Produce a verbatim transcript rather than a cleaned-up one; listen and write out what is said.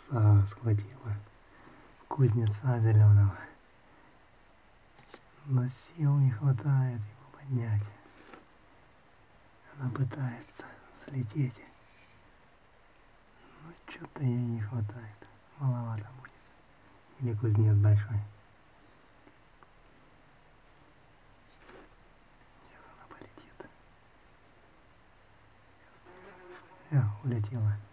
Красава, схватила кузнеца зеленого. Но сил не хватает его поднять. Она пытается взлететь. Но что-то ей не хватает. Маловато будет. Или кузнец большой. Сейчас она полетит. Все, улетела.